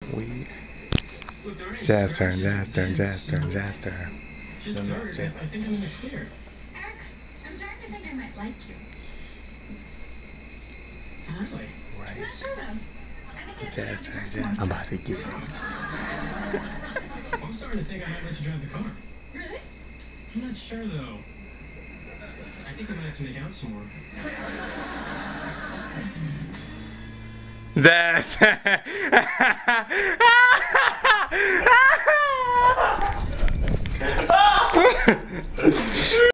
We. Look, there ain't Jazz turn, scratches jazz turn, or jazz dents. turn, jazz turn. Just No, no, dirt. jazz. I think I'm in the clear. Eric, I'm starting to think I might like you. Really? Right. I'm not sure though. I think I Jazz should turn, have jazz. the I'm about to get it. I'm starting to think I might let you drive the car. Really? I'm not sure though. I think we might have to make out some more. Jazz.